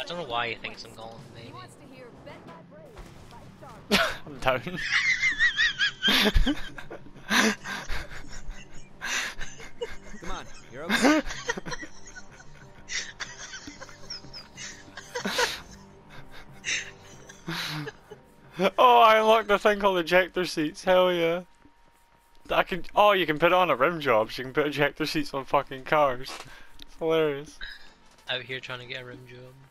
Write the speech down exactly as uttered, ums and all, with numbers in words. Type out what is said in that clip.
don't know why he thinks I'm calling, maybe. I'm down. Come on, you're okay. Oh, I unlocked the thing called ejector seats. Hell yeah. I can. Oh, you can put it on a rim job. So you can put ejector seats on fucking cars. It's hilarious. Out here trying to get a rim job.